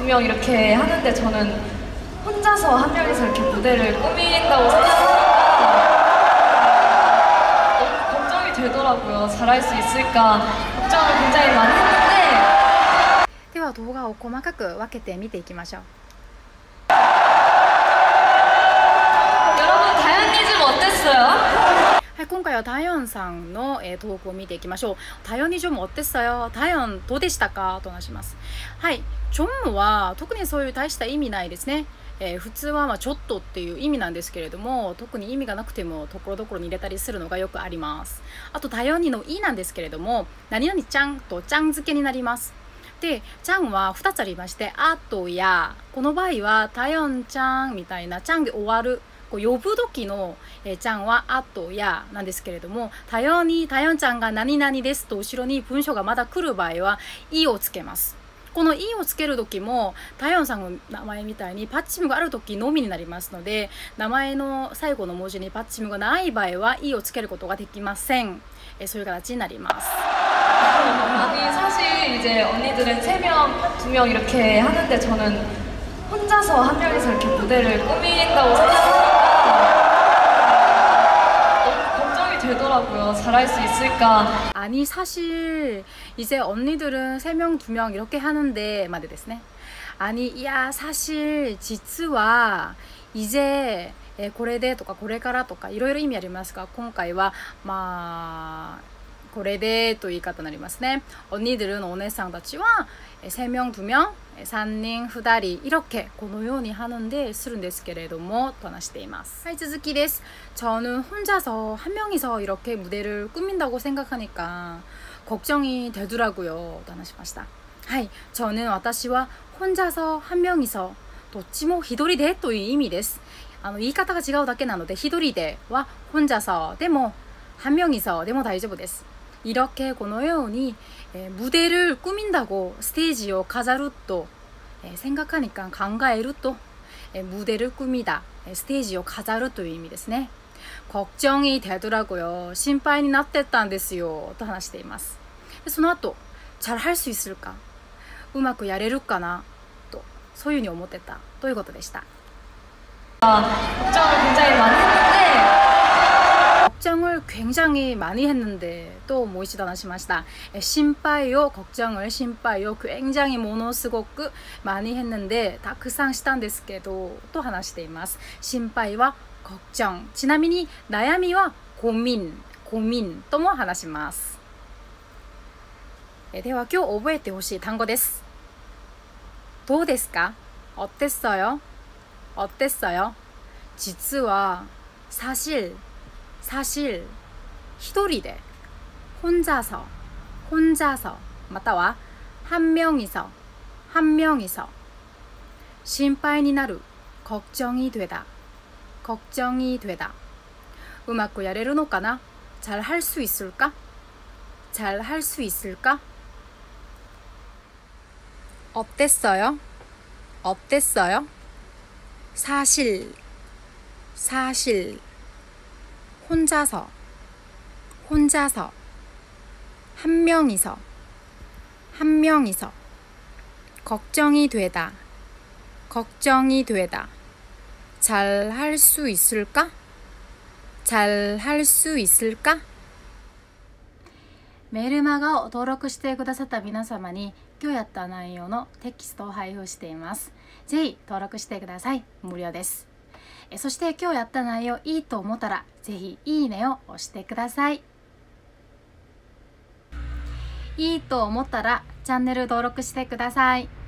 두 명 이렇게 하는데 저는 혼자서 한 명이서 이렇게 무대를 꾸민다고 생각하니까 너무 걱정이 되더라고요. 잘할 수 있을까 걱정을 굉장히 많이 했는데 では動画を細かく分けて見ていきましょう。 여러분 다현니즘 어땠어요? はい、今回はダヨンさんの、投稿を見ていきましょう。ダヨンにジョム어땠어요？ダヨンどうでしたかと話します。はい、ジョムは特にそういう大した意味ないですね。普通はまあちょっとっていう意味なんですけれども、特に意味がなくてもところどころに入れたりするのがよくあります。あとダヨンにのいなんですけれども、何々ちゃんとちゃん付けになります。で、ちゃんは2つありまして、あとや、この場合はダヨンちゃんみたいなちゃんで終わる。呼ぶ時のちゃんはあとやなんですけれども、ダヨンちゃんが何々ですと後ろに文章がまだ来る場合はいをつけます。このいをつける時もダヨンさんの名前みたいにパッチムがある時のみになりますので、名前の最後の文字にパッチムがない場合はいをつけることができません。そういう形になります。 아니 사실 이제 언니들은 3명, 2명 이렇게 하는데 저는 혼자서 한 명이서 이렇게 무대를 꾸민다고 생각하니까 너무 걱정이 되더라고요. 잘할 수 있을까? 아니 사실 이제 언니들은 3명, 2명 이렇게 하는데 말이ですね. 아니 이야 사실 実は 이제 これでとかこれからとかいろいろ意味ありますが、今回はまあこれでという言い方になりますね。언니들은お姉さんたちは 3명, 2명, 3人, 2人 이렇게 このように하는데するんですけれどもと話しています。はい、続きです。저는 혼자서 한 명이서 이렇게 무대를 꾸민다고 생각하니까 걱정이 되더라고요と話しました。はい、저는私は 혼자서 한 명이서 どっちも一人でという意味です。言い方が違うだけなので、一人では혼자서でも한 명이서でも大丈夫です。 이렇게 このように 무대를 꾸민다고 스테이지を飾ると 생각하니까 考えると 무대를 꾸미다 스테이지を飾るという意味ですね。 걱정이 되더라고요. 心配になってたんですよと話しています。その後 잘 할 수 있을까? うまくやれるかなとそういうふうに思ってたということでした。 걱정을 굉장히 많이 했는데 걱정을 굉장히 많이 했는데 또 모이시다 하시마시다. 심파요 걱정을 심파요 굉장히 모노스고크 많이 했는데 다크상 시탄데스케도 또 하나시대 이마스. 심파이와 걱정. ちなみに 나야미와 고민 또も話します。では今日覚えてほしい単語です。どうですか? 어땠어요? 어땠어요? 実は 사실 一人で 혼자서 または 한 명이서 心配になる 걱정이 되다 うまくやれるのかな 잘 할 수 있을까? 어땠어요? 사실 혼자서 한 명이서 걱정이 되다 잘 할 수 있을까? メルマガを登録してくださった皆様に今日やった内容のテキストを配布しています。ぜひ登録してください。無料です。そして今日やった内容いいと思ったらぜひいいねを押してください。いいと思ったらチャンネル登録してください。